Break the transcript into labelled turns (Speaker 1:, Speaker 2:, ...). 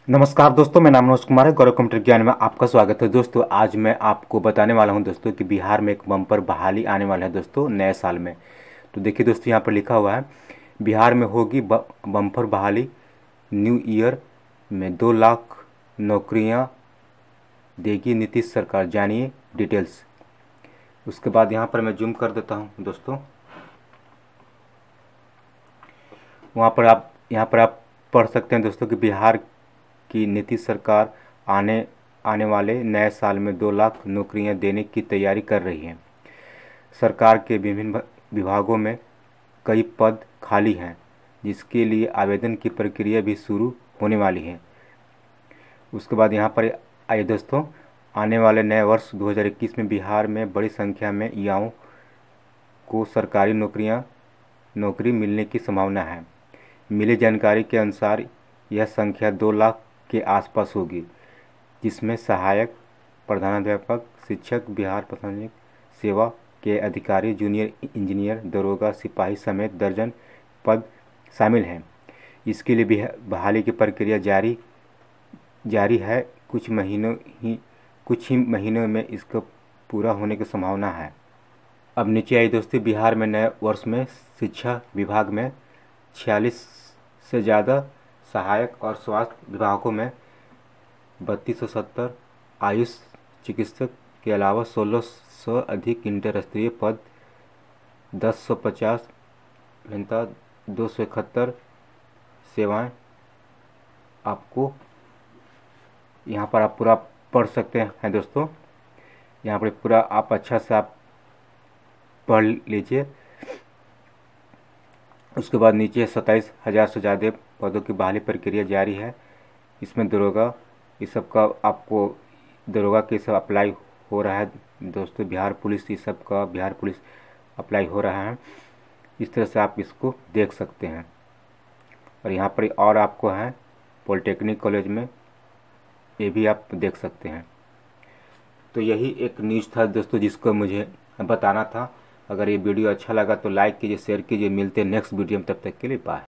Speaker 1: नमस्कार दोस्तों, मेरा नाम मनोज कुमार है। गौरव कंप्यूटर ज्ञान में आपका स्वागत है। दोस्तों आज मैं आपको बताने वाला हूं दोस्तों कि बिहार में एक बम्पर बहाली आने वाला है दोस्तों नए साल में। तो देखिए दोस्तों, यहाँ पर लिखा हुआ है बिहार में होगी बम्पर बहाली। न्यू ईयर में 2 लाख नौकरियां देगी नीतीश सरकार, जानिए डिटेल्स। उसके बाद यहाँ पर मैं जूम कर देता हूँ दोस्तों। यहाँ पर आप पढ़ सकते हैं दोस्तों कि बिहार की नीतीश सरकार आने आने वाले नए साल में 2 लाख नौकरियां देने की तैयारी कर रही है। सरकार के विभिन्न विभागों में कई पद खाली हैं, जिसके लिए आवेदन की प्रक्रिया भी शुरू होने वाली है। उसके बाद यहाँ पर आइए दोस्तों, आने वाले नए वर्ष 2021 में बिहार में बड़ी संख्या में युवाओं को सरकारी नौकरी मिलने की संभावना है। मिली जानकारी के अनुसार यह संख्या 2 लाख के आसपास होगी, जिसमें सहायक, प्रधानाध्यापक, शिक्षक, बिहार प्रशासनिक सेवा के अधिकारी, जूनियर इंजीनियर, दरोगा, सिपाही समेत दर्जन पद शामिल हैं। इसके लिए बहाली की प्रक्रिया जारी है। कुछ ही महीनों में इसका पूरा होने की संभावना है। अब नीचे आई दोस्तों, बिहार में नए वर्ष में शिक्षा विभाग में 46 से ज़्यादा सहायक और स्वास्थ्य विभागों में 3270 आयुष चिकित्सक के अलावा 1600 अधिक इंटर स्तरीय पद, 1050 अभियंता, 271 सेवाएं। आपको यहाँ पर आप पूरा पढ़ सकते हैं दोस्तों। यहाँ पर पूरा आप अच्छा से आप पढ़ लीजिए। उसके बाद नीचे 27,000 से ज़्यादा पदों की बहाली प्रक्रिया जारी है। इसमें दरोगा, इस सब का आपको दरोगा के सब अप्लाई हो रहा है दोस्तों। बिहार पुलिस, इस सब का बिहार पुलिस अप्लाई हो रहा है। इस तरह से आप इसको देख सकते हैं। और यहाँ पर और आपको है पॉलिटेक्निक कॉलेज में, ये भी आप देख सकते हैं। तो यही एक न्यूज़ था दोस्तों जिसको मुझे बताना था। अगर ये वीडियो अच्छा लगा तो लाइक कीजिए, शेयर कीजिए। मिलते हैं नेक्स्ट वीडियो में, तब तक के लिए बाय।